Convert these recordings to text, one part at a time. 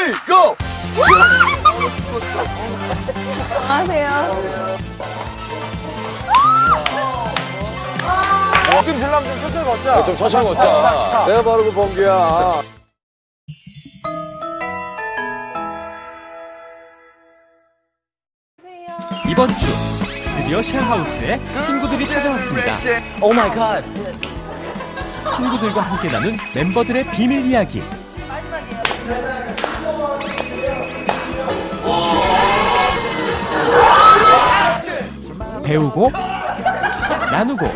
ready, go! 안녕하세요. 좀 들라면 좀 천천히 걷자. 좀 천천히 걷자. 내가 바로 그 범규야. 이번 주 드디어 쉘하우스에 친구들이 찾아왔습니다. 오 마이 갓. 친구들과 함께 나눈 멤버들의 비밀 이야기. 배우고 나누고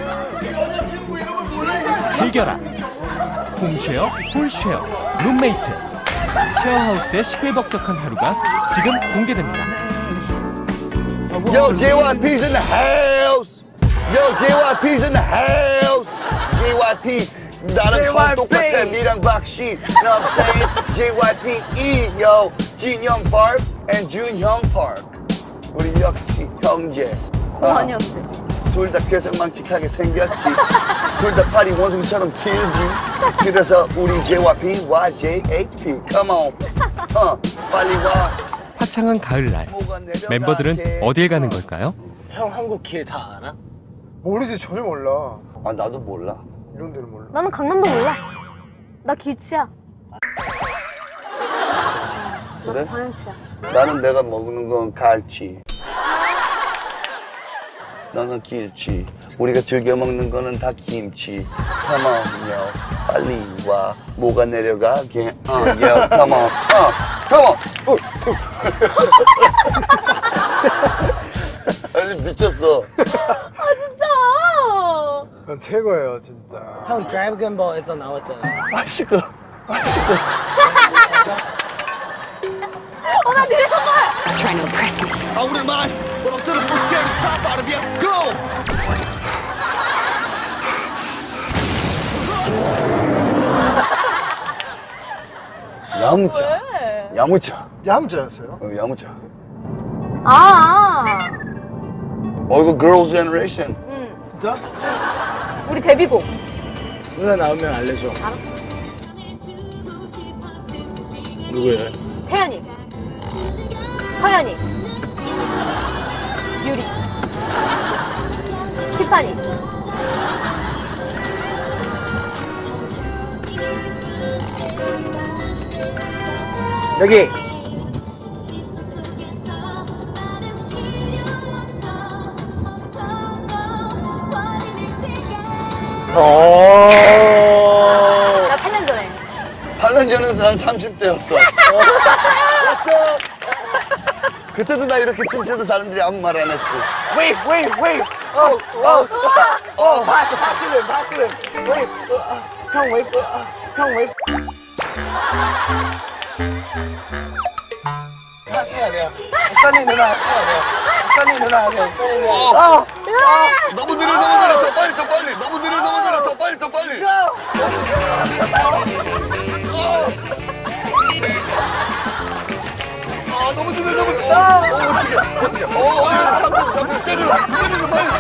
즐겨라. 홈쉐어, 홀쉐어, 룸메이트. 쉐어하우스의 시끌벅적한 하루가 지금 공개됩니다. Yo, JYP's in the house. Yo, JYP's in the house. JYP. 나랑 성 똑같아. 니랑 박씨. Know what I'm saying? JYP, yo. 진영 Park and 준형 Park. 우리 역시 형제. 고원 형제. 둘 다 괴상망측하게 생겼지. 둘 다 팔이 원숭이처럼 길지. 그래서 우리 JYP와 JHP. Come on. 빨리 와. 화창한 가을날, 멤버들은 어딜 가는 걸까요? 형 한국 길 다 알아? 모르지, 전혀 몰라. 아, 나도 몰라. 이런 데는 몰라. 나는 강남도 몰라. 나 길치야. 그래? 나도 방향치야. 나는 내가 먹는 건 갈치. 너는 길치. 우리가 즐겨 먹는 거는 다 김치. Come on, yo. 빨리 와. 뭐가 내려가게. yo, come on. come on. 아니, 미쳤어. 아 진짜. 형 최고예요, 진짜. 형 드래곤볼에서 나왔잖아. 아, 시끄러. 아, 시끄러. 나 드래곤볼. Trying to impress me. I wouldn't mind, but I'm still the first scared to top out of you. Go! 야무차. 왜? 야무차. 야무자였어요? 야무차. 아. 이거 Girls' Generation. 응. 진짜? 우리 데뷔곡. 누나 나오면 알려줘. 알았어. 누구예요? 태연이. 서연이. 유리. 티파니. 여기. 나 8년 전에. 8년 전에 난 30대였어. 왔어. 그때도 나 이렇게 춤춰도 사람들이 아무 말 안 했지. Wave. 파스. Wave. 형 wave. 형 wave. 하셔야 돼요. 써니 누나 하셔야 돼요. 써니 누나 하세요. 써니 누나. 너무 느려, 더 빨리. 너무 느려, 더 빨리. 너무 느려. 어떻게. 잡혔어. 때려, 빨리.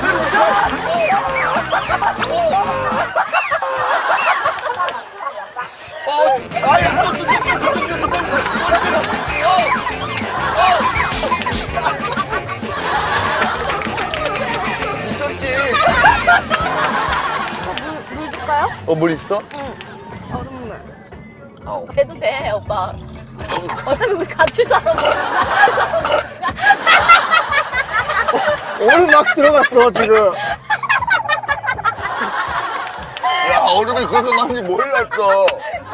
아야, 또 뜯겼어, 빨리 때려. 미쳤지? 물 줄까요? 물 있어? 응. 얼음물. 해도 돼, 오빠. 어차피 우리 같이 살아 먹자. 얼음 막 들어갔어, 지금. 야, 얼음이 그렇게 많은지 몰랐어.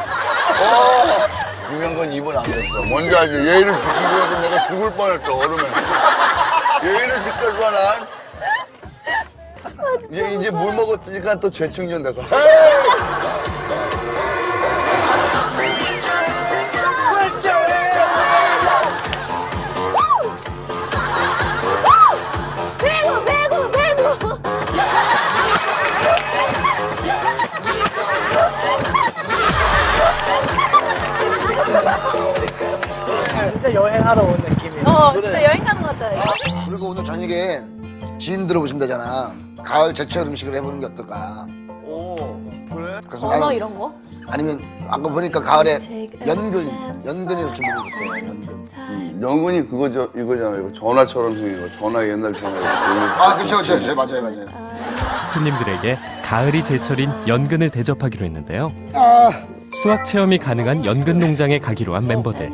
중요한 건 입은 안 됐어. 뭔지 알지? 예의를 지키기 위해서 내가 죽을 뻔했어, 얼음에. 예의를 지켜줘, 난. 이제 물 먹었으니까 또 재충전 돼서. 배구. 진짜 여행하러 온 느낌이야. 진짜 여행 가는 것 같다. 그리고 오늘 저녁에 지인 들어오신다잖아. 가을 제철 음식을 해보는 게 어떨까? 오, 그래? 그래서 전어 이런 거? 아니면 아까 보니까 가을에 연근 이렇게 먹을 때 연근. 연근이 그거죠, 이거잖아요. 이거 전화처럼 생긴 거. 전화 옛날 전화. 아, 그렇죠. 맞아요. 손님들에게 가을이 제철인 연근을 대접하기로 했는데요. 수확 체험이 가능한 연근 농장에 가기로 한 멤버들.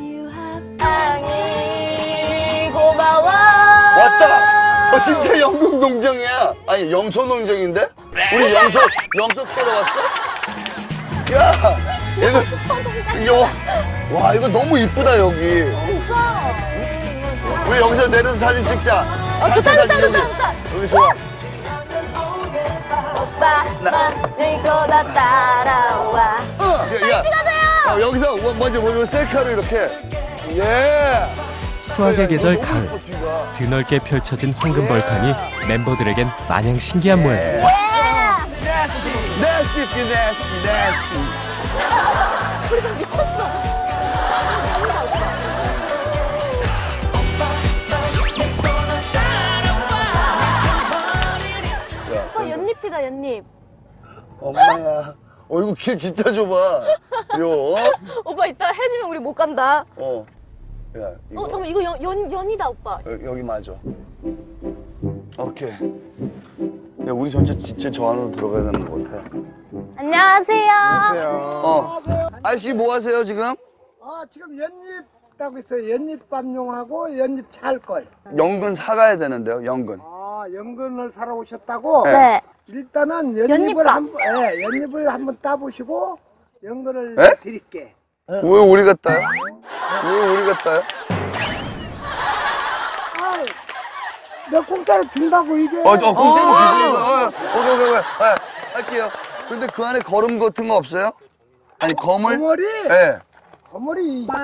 땅이 고마워. 왔다! 진짜 연근 농장이야. 아니, 염소 농장인데? 우리 염소 캐러 왔어? 야! 얘는, 이거, 와, 이거 너무 이쁘다, 여기. 진짜. 우리 여기서 내려서 사진 찍자. 좋다. 여기 좋아. 오빠, 이거 다 따라와. 야, 여기서 먼저 셀카로 이렇게. 예! 수확의 계절 가을. 드넓게 펼쳐진 황금벌판이 멤버들에겐 마냥 신기한 모양입니다. nasty. 우리가 미쳤어. 연잎이다, 연잎. 엄마야. 이거 길 진짜 좁아. 오빠 이따 해지면 우리 못 간다. 야, 이거. 잠깐만, 이거 연이다, 오빠. 여기 맞아. 오케이. 야, 우리 전체 진짜 저 안으로 들어가야 되는 것 같아. 안녕하세요. 아저씨 뭐 하세요, 지금? 지금 연잎 따고 있어요. 연잎밥용하고 연잎 찰걸. 연근 사가야 되는데요, 연근. 연근을 사러 오셨다고? 네. 일단은 연잎밥. 연잎을 한번 따보시고 연근을 네? 드릴게. 왜 우리가 따요? 내가 공짜로 준다고 이게. 공짜로 주시는 거. 오케이. 할게요. 근데 그 안에 거름 같은 거 없어요? 아니, 거물? 거물이? 네. 거물이 있지.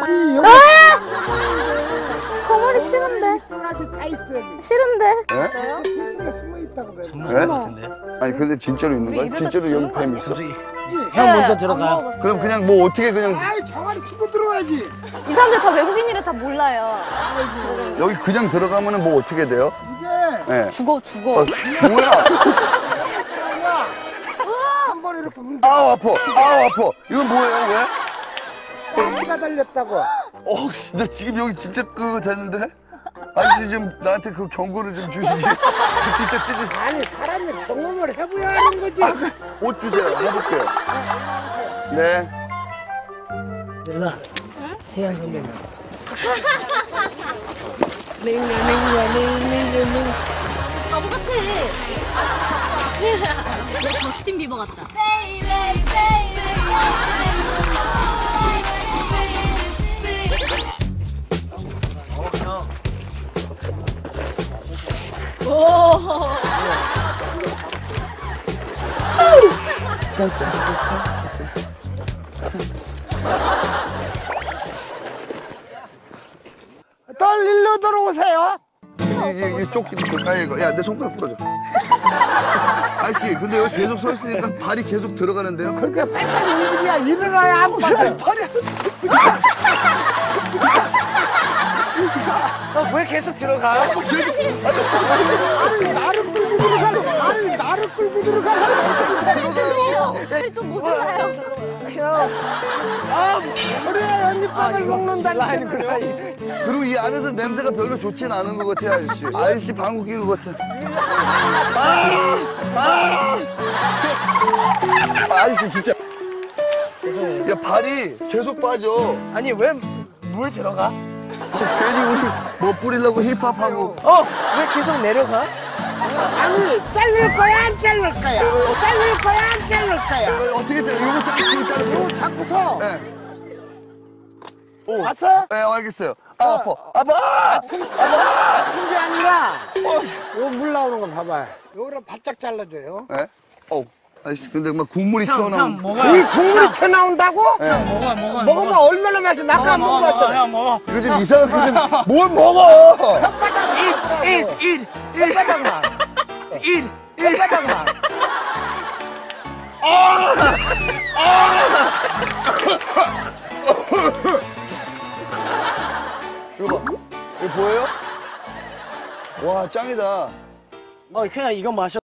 거물이 싫은데. 아직 다 있어. 싫은데. 필수가 숨어 있다고 그래. 네? 아니, 근데 진짜로 있는 거야? 진짜로 여기 뱀 있어? 형 먼저 들어가. 그럼 그냥 뭐 어떻게 그냥 정아리 치고 들어가야지. 이 사람들 다 외국인이라 다 몰라요. 여기 그냥 들어가면은 뭐 어떻게 돼요? 이게 네. 죽어. 뭐야? 한 번에 이렇게 문제. 아우 아파. 이건 뭐예요, 왜? 피가 달렸다고. 나 지금 여기 진짜 그거 됐는데? 아저씨 좀 나한테 그 경고를 좀 주시지. 그 진짜 찢으시. 아니 사람이 경험을 해봐야 하는 거지. 옷 주세요. 해볼게요. 네. 일라. 태양 선배님. 바보 같아. 너 저스틴 비버 같다. 오. 또 일로 들어오세요. 이 조끼도 줄까 이거? 야, 내 손가락 부러져. 아저씨, 근데 여기 계속 서 있으니까 발이 계속 들어가는데요? 그렇게 빨리 움직여야 일어나야 안 빠져. 왜 계속 들어가? 아니 나를 끌고 들어가. 우리 좀 모자라요. 그래 연잎밥을 먹는다니까. 그리고 이 안에서 냄새가 별로 좋진 않은 것 같아요, 아저씨. 아저씨 방구 낀 것 같아. 아저씨 진짜. 죄송해요. 야, 발이 계속 빠져. 아니 왜 물 들어가? 괜히 우리 뭐 뿌리려고 힙합하고. 왜 계속 내려가? 아니 자를 거야 안 자를 거야? 자를 거야 안 자를 거야? 어떻게 짜? 이거 지금 자르고. 이거 잡고서 네. 봤어? 네, 알겠어요. 아파. 아픈 게 아니라 이거 물 나오는 거 봐봐. 요거를 바짝 잘라줘요. 네? 아저씨, 근데 막 국물이 튀어나오는. 이 국물이 튀어나온다고? 먹어. 먹으면 얼마나 맛있어. 나 아까 안 먹어봤잖아. 형 먹어. 이거 좀 이상하게 좀 뭘 먹어? 혓바닥만. 혓바닥만. 이거 봐. 이거 보여요? 와, 짱이다. 그냥 이거 마셔.